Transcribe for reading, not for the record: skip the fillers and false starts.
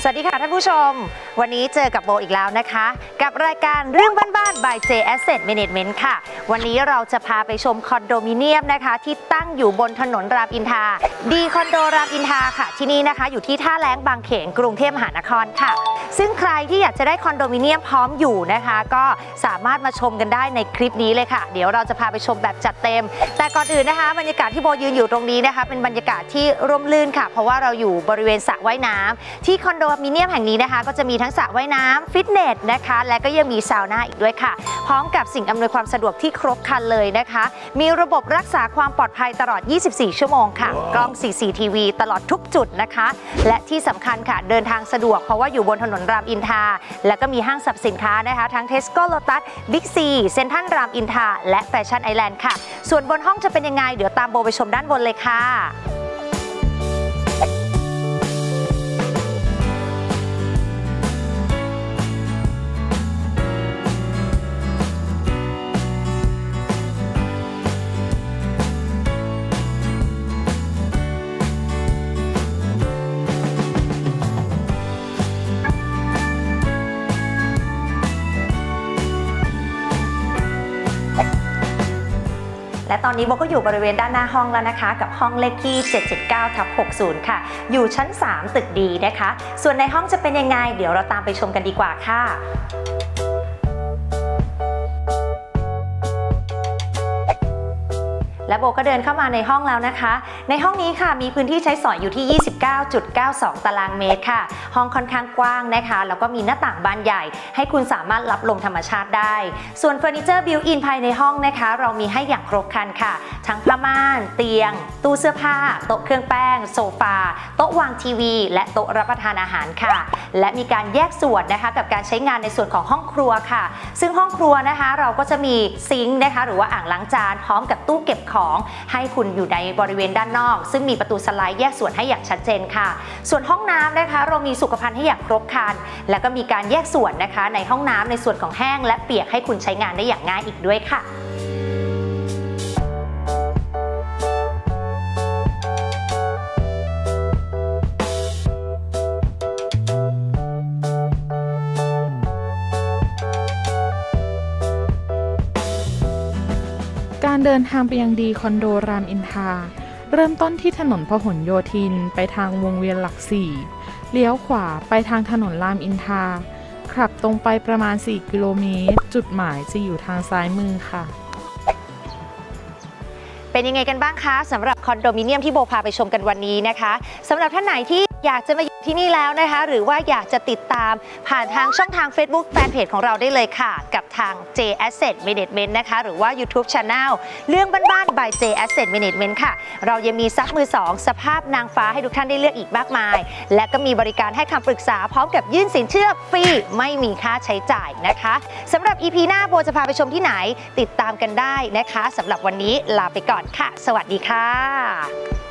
วัสดีค่ะท่านผู้ชมวันนี้เจอกับโบอีกแล้วนะคะกับรายการเรื่องบ้านๆ by J Asset Management ค่ะวันนี้เราจะพาไปชมคอนโดมิเนียมนะคะที่ตั้งอยู่บนถนนรามอินทราดีคอนโดรามอินทราค่ะที่นี่นะคะอยู่ที่ท่าแล้งบางเขนกรุงเทพมหานครค่ะซึ่งใครที่อยากจะได้คอนโดมิเนียมพร้อมอยู่นะคะก็สามารถมาชมกันได้ในคลิปนี้เลยค่ะเดี๋ยวเราจะพาไปชมแบบจัดเต็มแต่ก่อนอื่นนะคะบรรยากาศที่โบยืนอยู่ตรงนี้นะคะเป็นบรรยากาศที่ร่มรื่นค่ะเพราะว่าเราอยู่บริเวณสระว่ายน้ำที่คอนโดมิเนียมแห่งนี้นะคะก็จะมีทั้งสระว่ายน้ำฟิตเนสนะคะและก็ยังมีซาวน่าอีกด้วยค่ะพร้อมกับสิ่งอำนวยความสะดวกที่ครบครันเลยนะคะมีระบบรักษาความปลอดภัยตลอด 24 ชั่วโมงค่ะกล้อง CCTV ตลอดทุกจุดนะคะและที่สำคัญค่ะเดินทางสะดวกเพราะว่าอยู่บนถนนรามอินทราและก็มีห้างสรรพสินค้านะคะทั้ง Tesco Lotus Big C เซ็นทรัลรามอินทราและแฟชั่นไอแลนด์ค่ะส่วนบนห้องจะเป็นยังไงเดี๋ยวตามโบไปชมด้านบนเลยค่ะและตอนนี้โบก็อยู่บริเวณด้านหน้าห้องแล้วนะคะกับห้องเลขที่ 779/60 ค่ะอยู่ชั้น 3 ตึกดีนะคะส่วนในห้องจะเป็นยังไงเดี๋ยวเราตามไปชมกันดีกว่าค่ะและโบก็เดินเข้ามาในห้องแล้วนะคะในห้องนี้ค่ะมีพื้นที่ใช้สอยอยู่ที่ 29.92 ตารางเมตรค่ะห้องค่อนข้างกว้างนะคะแล้วก็มีหน้าต่างบานใหญ่ให้คุณสามารถรับลมธรรมชาติได้ส่วนเฟอร์นิเจอร์บิวอินภายในห้องนะคะเรามีให้อย่างครบครันค่ะทั้งผ้าม่านเตียงตู้เสื้อผ้าโต๊ะเครื่องแป้งโซฟาโต๊ะวางทีวีและโต๊ะรับประทานอาหารค่ะและมีการแยกส่วนนะคะกับการใช้งานในส่วนของห้องครัวค่ะซึ่งห้องครัวนะคะเราก็จะมีซิงค์นะคะหรือว่าอ่างล้างจานพร้อมกับตู้เก็บของให้คุณอยู่ในบริเวณด้านนอกซึ่งมีประตูสไลด์แยกส่วนให้อย่างชัดเจนค่ะส่วนห้องน้ำนะคะเรามีสุขภัณฑ์ให้อย่างครบครันแล้วก็มีการแยกส่วนนะคะในห้องน้ำในส่วนของแห้งและเปียกให้คุณใช้งานได้อย่างง่ายอีกด้วยค่ะการเดินทางไปยังดีคอนโดรามอินทราเริ่มต้นที่ถนนพหลโยธินไปทางวงเวียนหลัก4เลี้ยวขวาไปทางถนนรามอินทราขับตรงไปประมาณ4 กิโลเมตรจุดหมายจะอยู่ทางซ้ายมือค่ะเป็นยังไงกันบ้างคะสำหรับคอนโดมิเนียมที่โบพาไปชมกันวันนี้นะคะสำหรับท่านไหนที่อยากจะมาอยู่ที่นี่แล้วนะคะหรือว่าอยากจะติดตามผ่านทางช่องทาง Facebook Fanpage ของเราได้เลยค่ะกับทาง J Asset Management นะคะหรือว่า YouTube Channel เรื่องบ้านๆ by J Asset Management ค่ะเรายังมีซักมือ2สภาพนางฟ้าให้ทุกท่านได้เลือกอีกมากมายและก็มีบริการให้คำปรึกษาพร้อมกับยื่นสินเชื่อฟรีไม่มีค่าใช้จ่ายนะคะสำหรับ EP หน้าโบจะพาไปชมที่ไหนติดตามกันได้นะคะสำหรับวันนี้ลาไปก่อนค่ะสวัสดีค่ะ